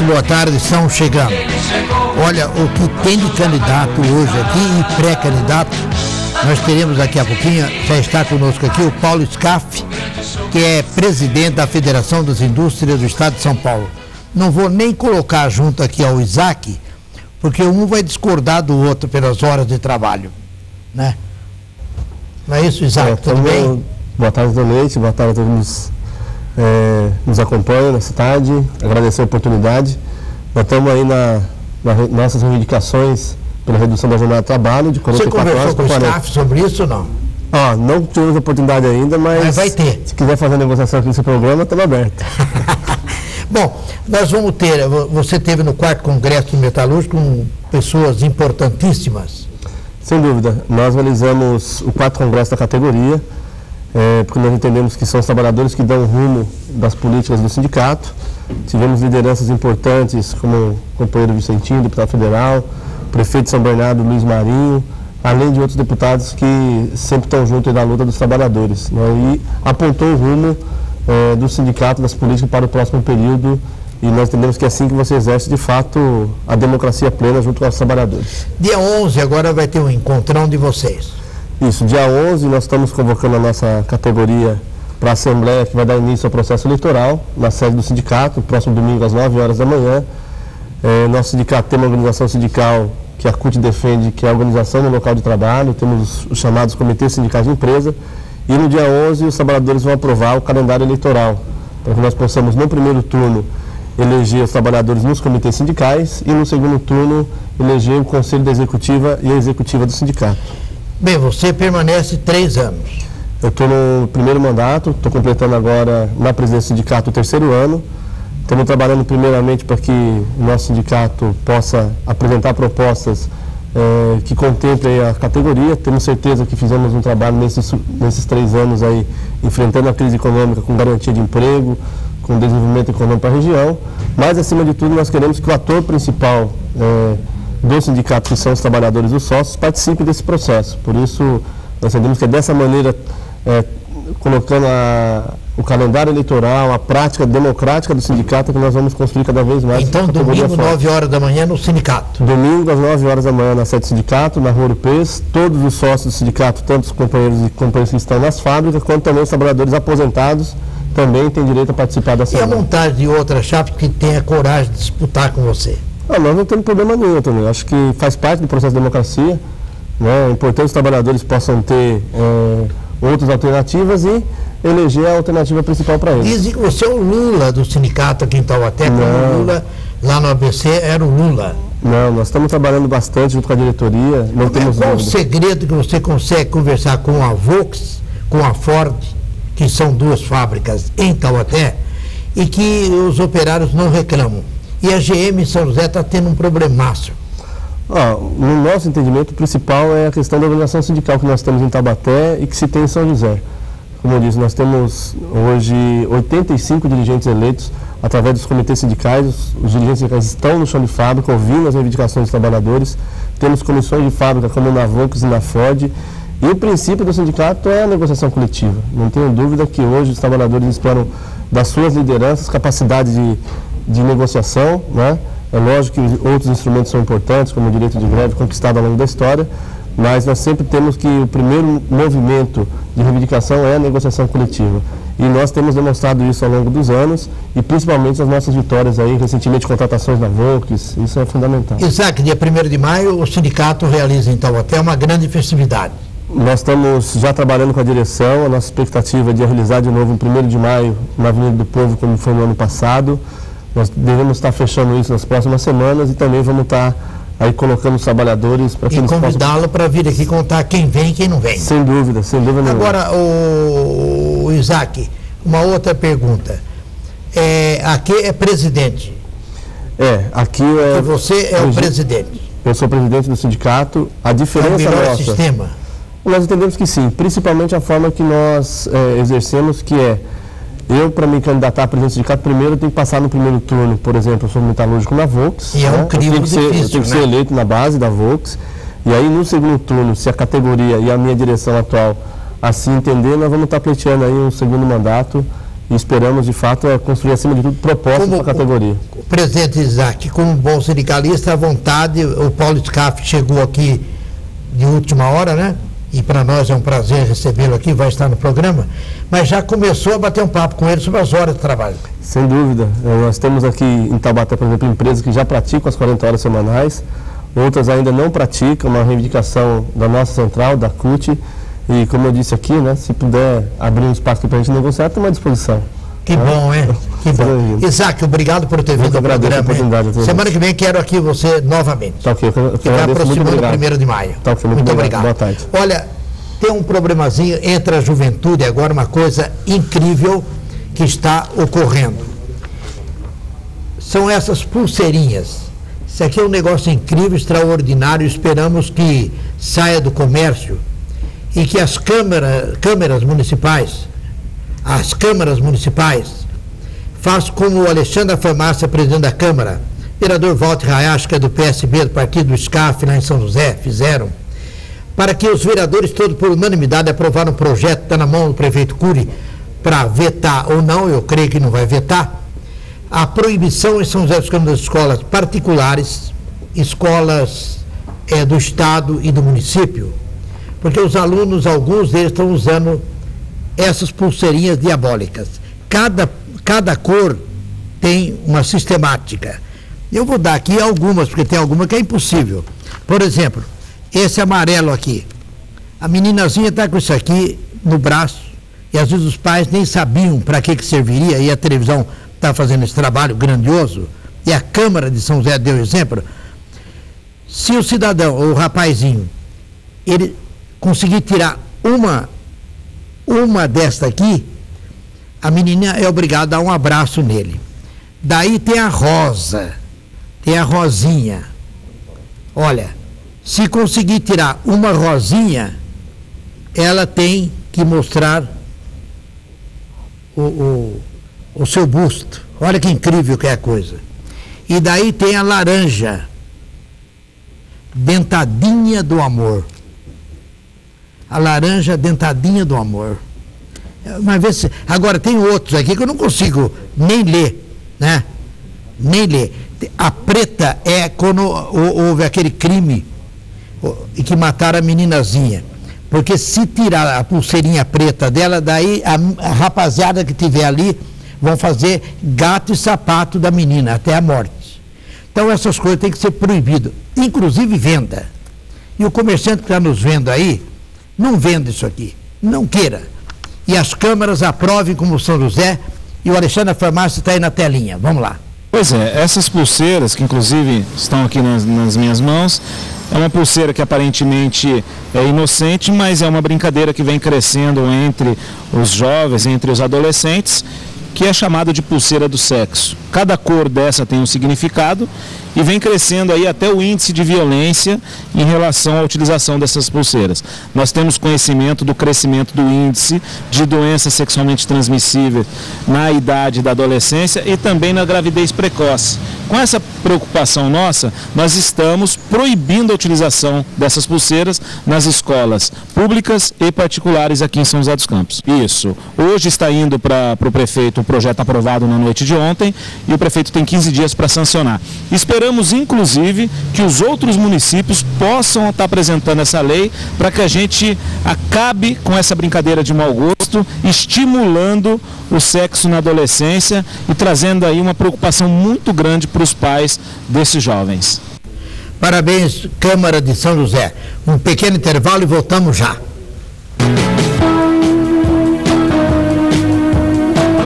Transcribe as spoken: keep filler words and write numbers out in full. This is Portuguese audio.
muito boa tarde, estamos chegando. Olha, o que tem de candidato hoje aqui e pré-candidato, nós teremos daqui a pouquinho, já está conosco aqui o Paulo Scaff, que é presidente da Federação das Indústrias do Estado de São Paulo. Não vou nem colocar junto aqui ao Isaac, porque um vai discordar do outro pelas horas de trabalho, né? Não é isso, Isaac? É, tudo também, bem? Boa tarde, Donete, boa tarde a todos que nos, é, nos acompanham nessa tarde, agradecer a oportunidade. Nós estamos aí na, na nossas reivindicações pela redução da jornada de trabalho de quarenta e quatro horas. Você conversou com o Scaff sobre isso ou não? Ah, não tivemos a oportunidade ainda, mas, mas vai ter. Se quiser fazer a negociação aqui nesse programa, estamos abertos. Bom, nós vamos ter, você teve no quarto Congresso Metalúrgico com pessoas importantíssimas. Sem dúvida, nós realizamos o quarto Congresso da categoria, é, porque nós entendemos que são os trabalhadores que dão rumo das políticas do sindicato. Tivemos lideranças importantes como o companheiro Vicentinho, deputado federal, o prefeito de São Bernardo, Luiz Marinho, além de outros deputados que sempre estão junto da luta dos trabalhadores, né, e apontou o rumo é, do sindicato, das políticas para o próximo período, e nós entendemos que é assim que você exerce de fato a democracia plena junto aos trabalhadores. Dia onze agora vai ter um encontrão de vocês. Isso, dia onze nós estamos convocando a nossa categoria para a Assembleia, que vai dar início ao processo eleitoral na sede do sindicato, próximo domingo às nove horas da manhã. É, nosso sindicato tem uma organização sindical que a C U T defende, que é a organização no local de trabalho, temos os chamados comitês sindicais de empresa, e no dia onze os trabalhadores vão aprovar o calendário eleitoral, para que nós possamos, no primeiro turno, eleger os trabalhadores nos comitês sindicais e, no segundo turno, eleger o Conselho da Executiva e a Executiva do sindicato. Bem, você permanece três anos. Eu estou no primeiro mandato, estou completando agora na presidência do sindicato o terceiro ano. Estamos trabalhando primeiramente para que o nosso sindicato possa apresentar propostas eh, que contemplem a categoria. Temos certeza que fizemos um trabalho nesses, nesses três anos aí, enfrentando a crise econômica com garantia de emprego, com desenvolvimento econômico para a região, mas acima de tudo nós queremos que o ator principal eh, do sindicato, que são os trabalhadores e os sócios, participe desse processo. Por isso nós entendemos que é dessa maneira, eh, colocando a, o calendário eleitoral, a prática democrática do sindicato, que nós vamos construir cada vez mais. Então, domingo, nove horas da manhã, no sindicato. Domingo, às nove horas da manhã, na sede do sindicato, na Rua Urupês, todos os sócios do sindicato, tanto os companheiros e companheiras que estão nas fábricas, quanto também os trabalhadores aposentados, também têm direito a participar da Assembleia. E a montagem de outra chapa que tenha coragem de disputar com você? Ah, nós não temos problema nenhum também. Acho que faz parte do processo de democracia. Né? É importante que os trabalhadores possam ter é, outras alternativas e eleger a alternativa principal para eles. Dizem que você é o Lula do sindicato aqui em Taubaté, como o Lula lá no A B C era o Lula. Não, nós estamos trabalhando bastante junto com a diretoria. Não temos qual dúvida. o segredo que você consegue conversar com a Volks, com a Ford, que são duas fábricas em Taubaté, e que os operários não reclamam? E a G M em São José está tendo um problemaço. Ah, no nosso entendimento, o principal é a questão da organização sindical que nós temos em Taubaté e que se tem em São José. Como eu disse, nós temos hoje oitenta e cinco dirigentes eleitos através dos comitês sindicais. Os, os dirigentes sindicais estão no chão de fábrica, ouvindo as reivindicações dos trabalhadores. Temos comissões de fábrica como na Volks e na Ford. E o princípio do sindicato é a negociação coletiva. Não tenho dúvida que hoje os trabalhadores esperam das suas lideranças capacidade de, de negociação, né? É lógico que outros instrumentos são importantes, como o direito de greve conquistado ao longo da história, mas nós sempre temos que o primeiro movimento de reivindicação é a negociação coletiva. E nós temos demonstrado isso ao longo dos anos, e principalmente as nossas vitórias aí, recentemente contratações da Volks, isso é fundamental. Isaac, dia primeiro de maio, o sindicato realiza em Taubaté uma grande festividade. Nós estamos já trabalhando com a direção, a nossa expectativa é de realizar de novo no primeiro de maio na Avenida do Povo, como foi no ano passado. Nós devemos estar fechando isso nas próximas semanas e também vamos estar aí colocando os trabalhadores para que eles possam... E convidá-lo para vir aqui contar quem vem e quem não vem. Sem dúvida, sem dúvida nenhuma. Agora, o, o Isaac, uma outra pergunta. É, aqui é presidente. É, aqui é... E você é o presidente. Eu sou presidente do sindicato. A diferença é o melhor nossa... sistema? Nós entendemos que sim, principalmente a forma que nós é, exercemos, que é, eu, para me candidatar a presidente do sindicato, primeiro eu tenho que passar no primeiro turno, por exemplo, eu sou metalúrgico na Volks. E é um crime difícil, difícil, eu tenho que né? ser eleito na base da Volks. E aí, no segundo turno, se a categoria e a minha direção atual assim entender, nós vamos estar pleiteando aí um segundo mandato e esperamos, de fato, construir, acima de tudo, propostas para a categoria. O presidente Isaac, como bom sindicalista, à vontade, o Paulo Scaff chegou aqui de última hora, né? E para nós é um prazer recebê-lo aqui, vai estar no programa, mas já começou a bater um papo com ele sobre as horas de trabalho. Sem dúvida. Nós temos aqui em Taubaté, por exemplo, empresas que já praticam as quarenta horas semanais, outras ainda não praticam, uma reivindicação da nossa central, da C U T, e como eu disse aqui, né, se puder abrir um espaço para a gente negociar, estamos à disposição. Que bom, hein? Que bom. Isaac, obrigado por ter vindo ao programa. A oportunidade, semana que vem quero aqui você novamente. Tá ok. Eu, eu que está aproximando o primeiro de maio. Tá ok, muito, muito obrigado. Boa tarde. Olha, tem um problemazinho entre a juventude agora, uma coisa incrível que está ocorrendo. São essas pulseirinhas. Isso aqui é um negócio incrível, extraordinário. Esperamos que saia do comércio e que as câmeras, câmeras municipais, as câmaras municipais, façam como o Alexandre da Farmácia, presidente da Câmara, vereador Walter Hayashi, que é do P S B, do partido do SCAF, lá em São José, fizeram, para que os vereadores todos, por unanimidade, aprovaram um projeto, está na mão do prefeito Cury, para vetar ou não, eu creio que não vai vetar, a proibição em São José dos Campos das escolas particulares, escolas é, do Estado e do município, porque os alunos, alguns deles estão usando essas pulseirinhas diabólicas. Cada, cada cor tem uma sistemática. Eu vou dar aqui algumas, porque tem alguma que é impossível. Por exemplo, esse amarelo aqui. A meninazinha está com isso aqui no braço, e às vezes os pais nem sabiam para que, que serviria, e a televisão está fazendo esse trabalho grandioso, e a Câmara de São José deu exemplo. Se o cidadão, ou o rapazinho, ele conseguir tirar uma, uma desta aqui, a menina é obrigada a dar um abraço nele. Daí tem a rosa, tem a rosinha. Olha, se conseguir tirar uma rosinha, ela tem que mostrar o, o, o seu busto. Olha que incrível que é a coisa. E daí tem a laranja, dentadinha do amor. A laranja dentadinha do amor. Uma vez, agora tem outros aqui que eu não consigo nem ler, né? Nem ler. A preta é quando houve aquele crime e que mataram a meninazinha. Porque se tirar a pulseirinha preta dela, daí a, a rapaziada que tiver ali vão fazer gato e sapato da menina até a morte. Então essas coisas têm que ser proibidas, inclusive venda. E o comerciante que está nos vendo aí, não venda isso aqui, não queira. E as câmaras aprovem como São José, e o Alexandre da Farmácia está aí na telinha. Vamos lá. Pois é, essas pulseiras, que inclusive estão aqui nas, nas minhas mãos, é uma pulseira que aparentemente é inocente, mas é uma brincadeira que vem crescendo entre os jovens, entre os adolescentes, que é chamada de pulseira do sexo. Cada cor dessa tem um significado e vem crescendo aí até o índice de violência em relação à utilização dessas pulseiras. Nós temos conhecimento do crescimento do índice de doenças sexualmente transmissíveis na idade da adolescência e também na gravidez precoce. Com essa preocupação nossa, nós estamos proibindo a utilização dessas pulseiras nas escolas públicas e particulares aqui em São José dos Campos. Isso. Hoje está indo para o prefeito o projeto aprovado na noite de ontem e o prefeito tem quinze dias para sancionar. Esperamos, inclusive, que os outros municípios possam estar apresentando essa lei para que a gente acabe com essa brincadeira de mau gosto, estimulando o sexo na adolescência e trazendo aí uma preocupação muito grande para os pais desses jovens. Parabéns, Câmara de São José. Um pequeno intervalo e voltamos já.